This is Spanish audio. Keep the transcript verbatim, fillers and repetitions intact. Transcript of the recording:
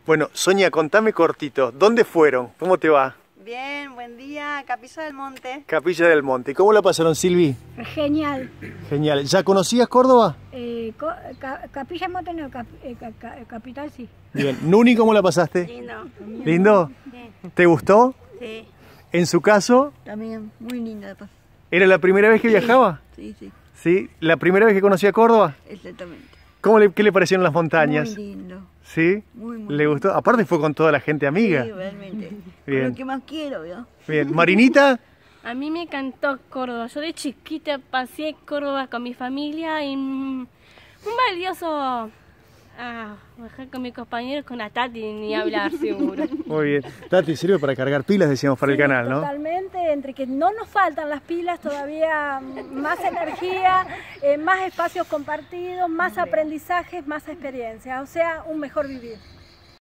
Bueno, Sonia, contame cortito, ¿dónde fueron? ¿Cómo te va? Bien, buen día, Capilla del Monte. Capilla del Monte. ¿Cómo la pasaron, Silvi? Genial. Genial. ¿Ya conocías Córdoba? Eh, co ca Capilla del Monte no, cap eh, ca ca capital sí. Bien. Nuni, ¿cómo la pasaste? Lindo. ¿Lindo? Sí. ¿Te gustó? Sí. En su caso, También, muy linda. ¿era la primera vez que viajaba? Sí, sí, ¿Sí? ¿La primera vez que conocía Córdoba? exactamente. ¿Cómo le, qué le parecieron las montañas? Muy lindo. ¿Sí? Muy, muy ¿Le lindo. gustó? Aparte fue con toda la gente amiga. Sí, realmente. Bien. Con lo que más quiero, ¿no? Bien. ¿Marinita? A mí me encantó Córdoba. Yo de chiquita pasé Córdoba con mi familia y un valioso ah, viajar con mis compañeros, con la Tati, ni hablar seguro. Muy bien. Tati, sirve para cargar pilas, decíamos, para Sí, el canal, ¿no? Totalmente, entre que no nos faltan las pilas, todavía más energía, eh, más espacios compartidos, más aprendizajes, más experiencia, o sea, un mejor vivir.